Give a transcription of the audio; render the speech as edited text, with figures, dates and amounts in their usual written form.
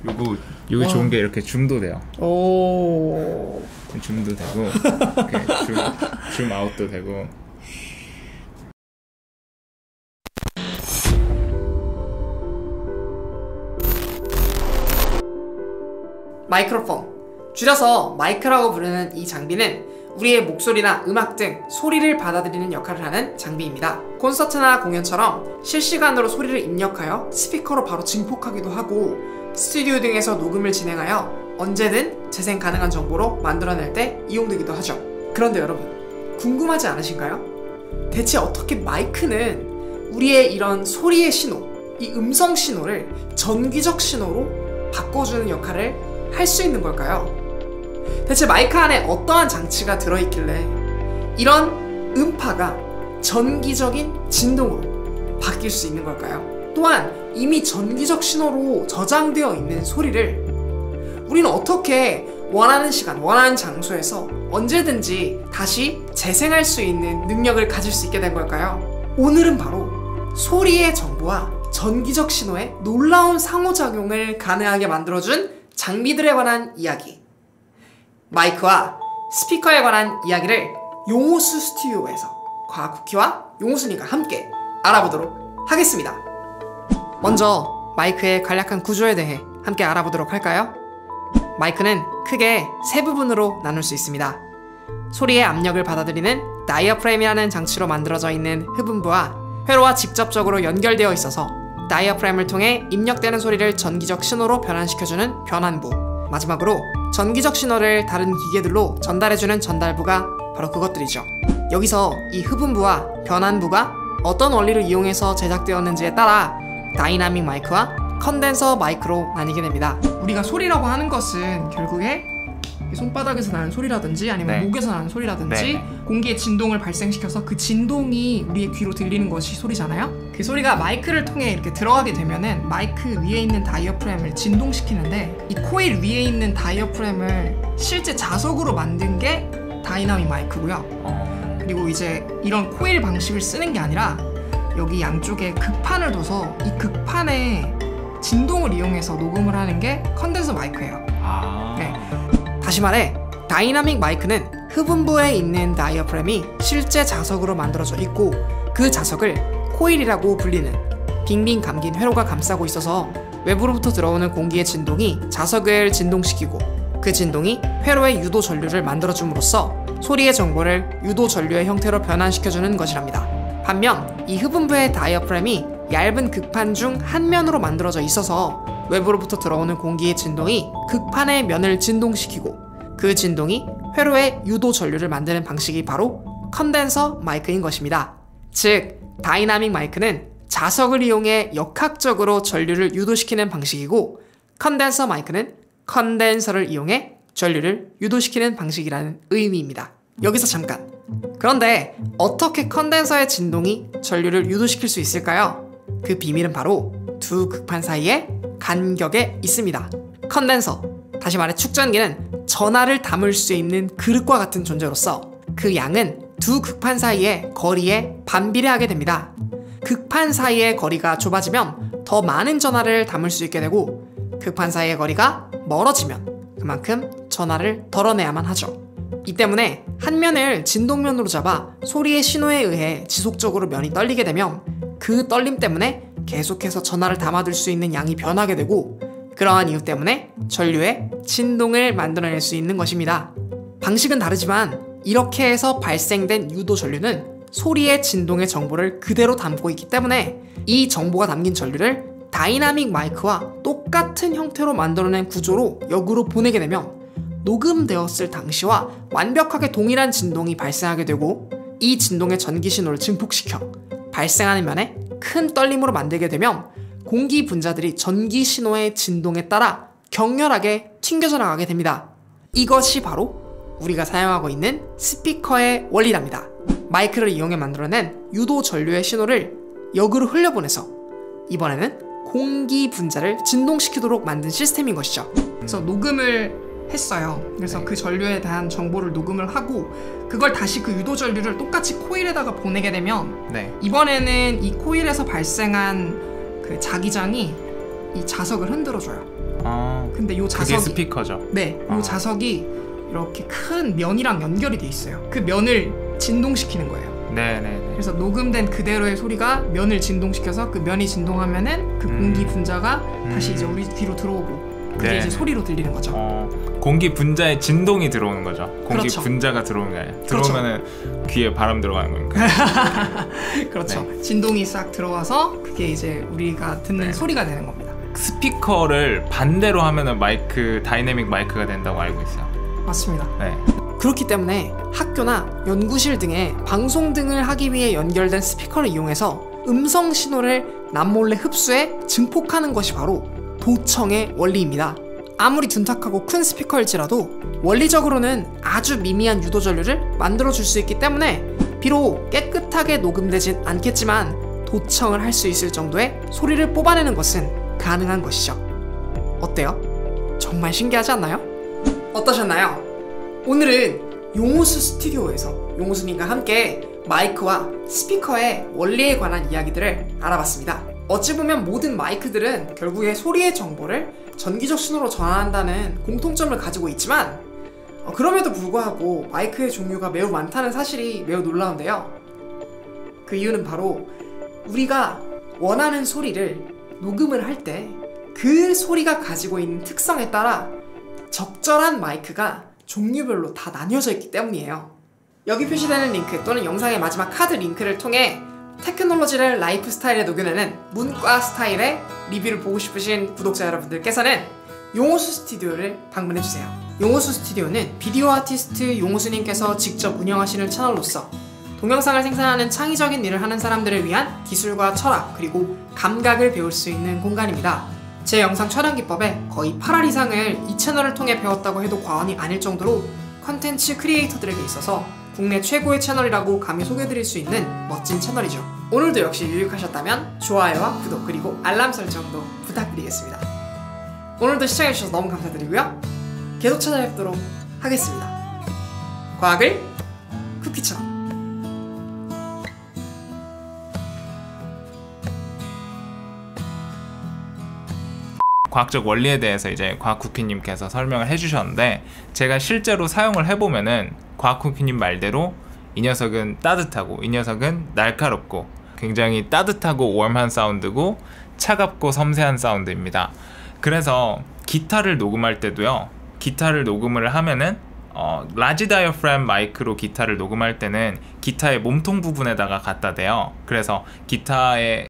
요거 좋은 게 이렇게 줌도 돼요. 오. 줌도 되고, 이렇게 줌 아웃도 되고. 마이크로폰, 줄여서 마이크라고 부르는 이 장비는 우리의 목소리나 음악 등 소리를 받아들이는 역할을 하는 장비입니다. 콘서트나 공연처럼 실시간으로 소리를 입력하여 스피커로 바로 증폭하기도 하고, 스튜디오 등에서 녹음을 진행하여 언제든 재생 가능한 정보로 만들어낼 때 이용되기도 하죠. 그런데 여러분, 궁금하지 않으신가요? 대체 어떻게 마이크는 우리의 이런 소리의 신호, 이 음성 신호를 전기적 신호로 바꿔주는 역할을 할 수 있는 걸까요? 대체 마이크 안에 어떠한 장치가 들어있길래 이런 음파가 전기적인 진동으로 바뀔 수 있는 걸까요? 또한 이미 전기적 신호로 저장되어 있는 소리를 우리는 어떻게 원하는 시간, 원하는 장소에서 언제든지 다시 재생할 수 있는 능력을 가질 수 있게 된 걸까요? 오늘은 바로 소리의 정보와 전기적 신호의 놀라운 상호작용을 가능하게 만들어준 장비들에 관한 이야기, 마이크와 스피커에 관한 이야기를 용호수 스튜디오에서 과학쿠키와 용호수님과 함께 알아보도록 하겠습니다. 먼저 마이크의 간략한 구조에 대해 함께 알아보도록 할까요? 마이크는 크게 세 부분으로 나눌 수 있습니다. 소리의 압력을 받아들이는 다이어프램이라는 장치로 만들어져 있는 흡음부와 회로와 직접적으로 연결되어 있어서 다이어프램을 통해 입력되는 소리를 전기적 신호로 변환시켜주는 변환부, 마지막으로 전기적 신호를 다른 기계들로 전달해주는 전달부가 바로 그것들이죠. 여기서 이 흡음부와 변환부가 어떤 원리를 이용해서 제작되었는지에 따라 다이나믹 마이크와 컨덴서 마이크로 나뉘게 됩니다. 우리가 소리라고 하는 것은 결국에 손바닥에서 나는 소리라든지 아니면 목에서 나는 소리라든지 공기의 진동을 발생시켜서 그 진동이 우리의 귀로 들리는 것이 소리잖아요. 그 소리가 마이크를 통해 이렇게 들어가게 되면은 마이크 위에 있는 다이어프램을 진동시키는데, 이 코일 위에 있는 다이어프램을 실제 자석으로 만든 게 다이나믹 마이크고요. 그리고 이제 이런 코일 방식을 쓰는 게 아니라 여기 양쪽에 극판을 둬서 이 극판에 진동을 이용해서 녹음을 하는 게 컨덴서 마이크예요. 네. 다시 말해, 다이나믹 마이크는 흡음부에 있는 다이어프램이 실제 자석으로 만들어져 있고, 그 자석을 코일이라고 불리는 빙빙 감긴 회로가 감싸고 있어서 외부로부터 들어오는 공기의 진동이 자석을 진동시키고, 그 진동이 회로의 유도 전류를 만들어줌으로써 소리의 정보를 유도 전류의 형태로 변환시켜주는 것이랍니다. 반면 이 흡음부의 다이어프램이 얇은 극판 중 한 면으로 만들어져 있어서 외부로부터 들어오는 공기의 진동이 극판의 면을 진동시키고, 그 진동이 회로의 유도 전류를 만드는 방식이 바로 컨덴서 마이크인 것입니다. 즉, 다이나믹 마이크는 자석을 이용해 역학적으로 전류를 유도시키는 방식이고, 컨덴서 마이크는 컨덴서를 이용해 전류를 유도시키는 방식이라는 의미입니다. 여기서 잠깐! 그런데 어떻게 컨덴서의 진동이 전류를 유도시킬 수 있을까요? 그 비밀은 바로 두 극판 사이에 간격에 있습니다. 컨덴서, 다시 말해 축전기는 전하를 담을 수 있는 그릇과 같은 존재로서 그 양은 두 극판 사이의 거리에 반비례하게 됩니다. 극판 사이의 거리가 좁아지면 더 많은 전하를 담을 수 있게 되고, 극판 사이의 거리가 멀어지면 그만큼 전하를 덜어내야만 하죠. 이 때문에 한 면을 진동면으로 잡아 소리의 신호에 의해 지속적으로 면이 떨리게 되면 그 떨림 때문에 계속해서 전하를 담아둘 수 있는 양이 변하게 되고, 그러한 이유 때문에 전류에 진동을 만들어낼 수 있는 것입니다. 방식은 다르지만 이렇게 해서 발생된 유도 전류는 소리의 진동의 정보를 그대로 담고 있기 때문에 이 정보가 담긴 전류를 다이나믹 마이크와 똑같은 형태로 만들어낸 구조로 역으로 보내게 되면 녹음되었을 당시와 완벽하게 동일한 진동이 발생하게 되고, 이 진동의 전기 신호를 증폭시켜 발생하는 면에 큰 떨림으로 만들게 되면 공기 분자들이 전기 신호의 진동에 따라 격렬하게 튕겨져 나가게 됩니다. 이것이 바로 우리가 사용하고 있는 스피커의 원리랍니다. 마이크를 이용해 만들어낸 유도 전류의 신호를 역으로 흘려보내서 이번에는 공기 분자를 진동시키도록 만든 시스템인 것이죠. 그래서 녹음을 했어요. 그래서 그 전류에 대한 정보를 녹음을 하고, 그걸 다시 그 유도 전류를 똑같이 코일에다가 보내게 되면 이번에는 이 코일에서 발생한 그 자기장이 이 자석을 흔들어줘요. 근데 요 자석이 그게 스피커죠. 네, 요 자석이 이렇게 큰 면이랑 연결이 돼 있어요. 그 면을 진동시키는 거예요. 네네네. 그래서 녹음된 그대로의 소리가 면을 진동시켜서 그 면이 진동하면은 그 공기 분자가 다시 이제 우리 귀로 들어오고 그게 네네. 이제 소리로 들리는 거죠. 공기 분자에 진동이 들어오는 거죠. 공기 그렇죠. 분자가 들어오는 게 아니라 그렇죠. 들어오면은 귀에 바람 들어가는 거니까. 그렇죠. 네. 진동이 싹 들어와서 그게 이제 우리가 듣는 소리가 되는 겁니다. 스피커를 반대로 하면은 마이크, 다이내믹 마이크가 된다고 알고 있어요. 맞습니다. 네. 그렇기 때문에 학교나 연구실 등에 방송 등을 하기 위해 연결된 스피커를 이용해서 음성 신호를 남몰래 흡수해 증폭하는 것이 바로 도청의 원리입니다. 아무리 둔탁하고 큰 스피커일지라도 원리적으로는 아주 미미한 유도 전류를 만들어줄 수 있기 때문에 비록 깨끗하게 녹음되진 않겠지만 도청을 할 수 있을 정도의 소리를 뽑아내는 것은 가능한 것이죠. 어때요? 정말 신기하지 않나요? 어떠셨나요? 오늘은 용호수 스튜디오에서 용호수님과 함께 마이크와 스피커의 원리에 관한 이야기들을 알아봤습니다. 어찌 보면 모든 마이크들은 결국에 소리의 정보를 전기적 신호로 전환한다는 공통점을 가지고 있지만 그럼에도 불구하고 마이크의 종류가 매우 많다는 사실이 매우 놀라운데요. 그 이유는 바로 우리가 원하는 소리를 녹음을 할 때 그 소리가 가지고 있는 특성에 따라 적절한 마이크가 종류별로 다 나뉘어져 있기 때문이에요. 여기 표시되는 링크 또는 영상의 마지막 카드 링크를 통해 테크놀로지를 라이프 스타일에 녹여내는 문과 스타일의 리뷰를 보고 싶으신 구독자 여러분들께서는 용호수 스튜디오를 방문해주세요. 용호수 스튜디오는 비디오 아티스트 용호수님께서 직접 운영하시는 채널로서 동영상을 생산하는 창의적인 일을 하는 사람들을 위한 기술과 철학 그리고 감각을 배울 수 있는 공간입니다. 제 영상 촬영 기법에 거의 8할 이상을 이 채널을 통해 배웠다고 해도 과언이 아닐 정도로 컨텐츠 크리에이터들에게 있어서 국내 최고의 채널이라고 감히 소개해드릴 수 있는 멋진 채널이죠. 오늘도 역시 유익하셨다면 좋아요와 구독 그리고 알람 설정도 부탁드리겠습니다. 오늘도 시청해주셔서 너무 감사드리고요. 계속 찾아뵙도록 하겠습니다. 과학을 쿠키처럼. 과학적 원리에 대해서 이제 과학쿠키님께서 설명을 해주셨는데 제가 실제로 사용을 해보면은 과학쿠키님 말대로 이 녀석은 따뜻하고 이 녀석은 날카롭고 굉장히 따뜻하고 웜한 사운드고 차갑고 섬세한 사운드입니다. 그래서 기타를 녹음할 때도요, 기타를 녹음을 하면은 라지 다이어프램 마이크로 기타를 녹음할 때는 기타의 몸통 부분에다가 갖다 대요. 그래서 기타의